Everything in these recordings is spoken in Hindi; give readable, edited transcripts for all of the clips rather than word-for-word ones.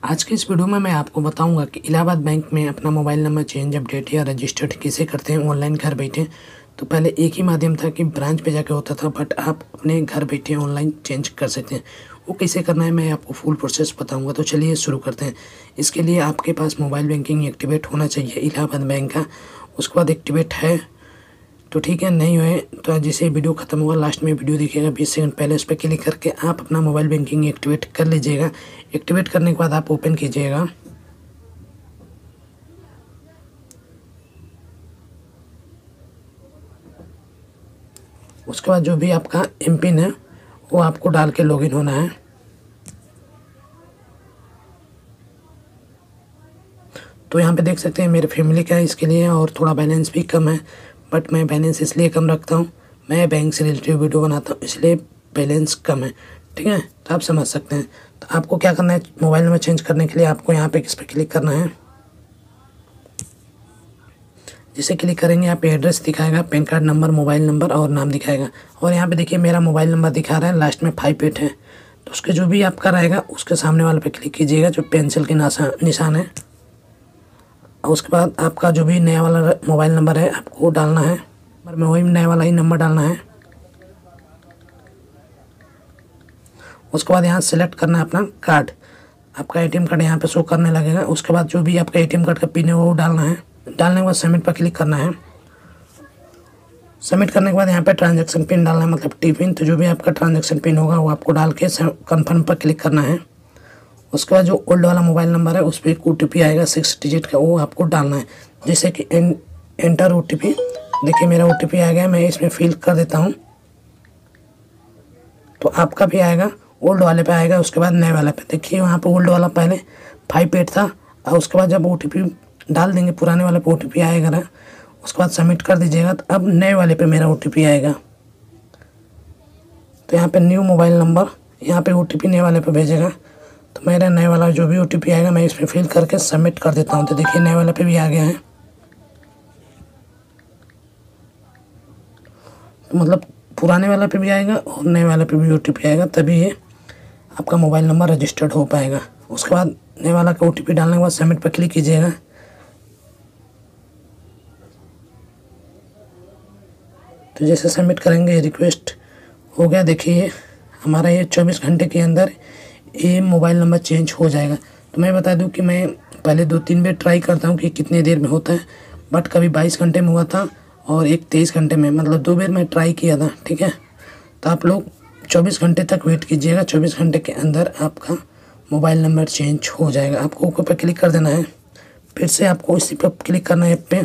आज के इस वीडियो में मैं आपको बताऊंगा कि इलाहाबाद बैंक में अपना मोबाइल नंबर चेंज अपडेट या रजिस्टर्ड कैसे करते हैं ऑनलाइन घर बैठे। तो पहले एक ही माध्यम था कि ब्रांच पे जाके होता था, बट आप अपने घर बैठे ऑनलाइन चेंज कर सकते हैं। वो कैसे करना है मैं आपको फुल प्रोसेस बताऊंगा। तो चलिए शुरू करते हैं। इसके लिए आपके पास मोबाइल बैंकिंग एक्टिवेट होना चाहिए इलाहाबाद बैंक का। उसके बाद एक्टिवेट है तो ठीक है, नहीं हुए तो जैसे वीडियो खत्म होगा लास्ट में वीडियो दिखेगा 20 सेकंड पहले, उस पर क्लिक करके आप अपना मोबाइल बैंकिंग एक्टिवेट कर लीजिएगा। एक्टिवेट करने के बाद आप ओपन कीजिएगा। उसके बाद जो भी आपका एमपिन है वो आपको डाल के लॉगिन होना है। तो यहाँ पे देख सकते हैं मेरे फैमिली का है इसके लिए, और थोड़ा बैलेंस भी कम है, बट मैं बैलेंस इसलिए कम रखता हूँ, मैं बैंक से रिलेटेड वीडियो बनाता हूँ इसलिए बैलेंस कम है। ठीक है, तो आप समझ सकते हैं। तो आपको क्या करना है, मोबाइल नंबर चेंज करने के लिए आपको यहाँ पे किस पे क्लिक करना है। जिसे क्लिक करेंगे यहाँ पे एड्रेस दिखाएगा, PAN card number, mobile number और नाम दिखाएगा। और यहाँ पे देखिए मेरा मोबाइल नंबर दिखा रहा है, लास्ट में 58 है। तो उसके जो भी आपका रहेगा उसके सामने वाले पे क्लिक कीजिएगा जो पेंसिल के निशान है। और उसके बाद आपका जो भी नया वाला मोबाइल नंबर है आपको डालना है, पर मैं वही नया वाला ही नंबर डालना है। उसके बाद यहाँ सेलेक्ट करना है अपना कार्ड, आपका एटीएम कार्ड यहाँ पे शो करने लगेगा। उसके बाद जो भी आपका एटीएम कार्ड का पिन है वो डालना है। डालने के बाद सबमिट पर क्लिक करना है। सबमिट करने के बाद यहाँ पे ट्रांजैक्शन पिन डालना है, मतलब टी पिन। तो जो भी आपका ट्रांजैक्शन पिन होगा वो आपको डाल के कन्फर्म पर क्लिक करना है। उसके बाद जो ओल्ड वाला मोबाइल नंबर है उस पर एक OTP आएगा 6 डिजिट का, वो आपको डालना है। जैसे कि एंटर OTP, देखिए मेरा OTP आ गया, मैं इसमें फिल कर देता हूँ। तो आपका भी आएगा, ओल्ड वाले पे आएगा, उसके बाद नए वाले पे। देखिए वहाँ पे ओल्ड वाला पहले 58 था, और उसके बाद जब OTP डाल देंगे पुराने वाले पे OTP आएगा ना, उसके बाद सबमिट कर दीजिएगा। तो अब नए वाले पे मेरा OTP आएगा। तो यहाँ पे न्यू मोबाइल नंबर, यहाँ पे OTP नए वाले पे भेजेगा। तो मेरा नए वाला जो भी OTP आएगा मैं इसमें फिल करके सबमिट कर देता हूँ। तो देखिए नए वाले पे भी आ गया है। तो मतलब पुराने वाले पे भी आएगा और नए वाले पे भी OTP आएगा, तभी ये आपका मोबाइल नंबर रजिस्टर्ड हो पाएगा। उसके बाद नए वाला का OTP डालने के बाद सबमिट पर क्लिक कीजिएगा। तो जैसे सबमिट करेंगे रिक्वेस्ट हो गया। देखिए हमारा ये 24 घंटे के अंदर ये मोबाइल नंबर चेंज हो जाएगा। तो मैं बता दूं कि मैं पहले 2-3 बार ट्राई करता हूं कि कितने देर में होता है, बट कभी 22 घंटे में हुआ था और एक 23 घंटे में, मतलब 2 बार मैं ट्राई किया था। ठीक है, तो आप लोग 24 घंटे तक वेट कीजिएगा। 24 घंटे के अंदर आपका मोबाइल नंबर चेंज हो जाएगा। आपको ओके पर क्लिक कर देना है, फिर से आपको इसी पर क्लिक करना है ऐप पे।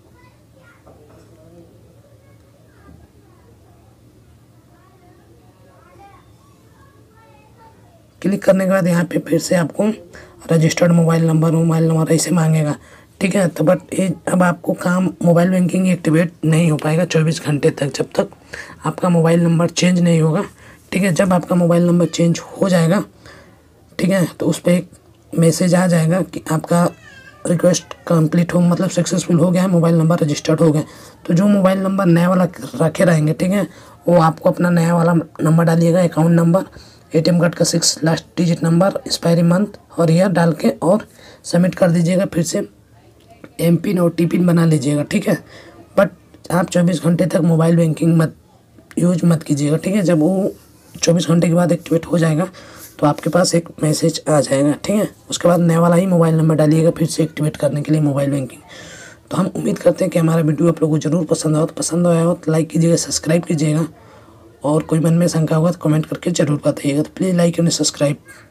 क्लिक करने के बाद यहाँ पे फिर से आपको रजिस्टर्ड मोबाइल नंबर ऐसे मांगेगा। ठीक है, तो बट ये अब आपको काम मोबाइल बैंकिंग एक्टिवेट नहीं हो पाएगा 24 घंटे तक, जब तक आपका मोबाइल नंबर चेंज नहीं होगा। ठीक है, जब आपका मोबाइल नंबर चेंज हो जाएगा, ठीक है, तो उस पर एक मैसेज आ जाएगा कि आपका रिक्वेस्ट कंप्लीट हो, मतलब सक्सेसफुल हो गया है, मोबाइल नंबर रजिस्टर्ड हो गया। तो जो मोबाइल नंबर नया वाला रखे रहेंगे, ठीक है, वो आपको अपना नया वाला नंबर डालिएगा, अकाउंट नंबर, एटीएम कार्ड का 6 last digit number, expiry month और ईयर डाल के और सबमिट कर दीजिएगा। फिर से एमपिन और टीपिन बना लीजिएगा। ठीक है, बट आप 24 घंटे तक मोबाइल बैंकिंग यूज मत कीजिएगा। ठीक है, जब वो 24 घंटे के बाद एक्टिवेट हो जाएगा तो आपके पास एक मैसेज आ जाएगा। ठीक है, उसके बाद नया वाला ही मोबाइल नंबर डालिएगा फिर से एक्टिवेट करने के लिए मोबाइल बैंकिंग। तो हम उम्मीद करते हैं कि हमारा वीडियो आप लोगों को ज़रूर पसंद आया हो तो लाइक कीजिएगा, सब्सक्राइब कीजिएगा, और कोई मन में शंका होगा तो कमेंट करके ज़रूर बताइएगा। तो प्लीज़ लाइक एंड सब्सक्राइब।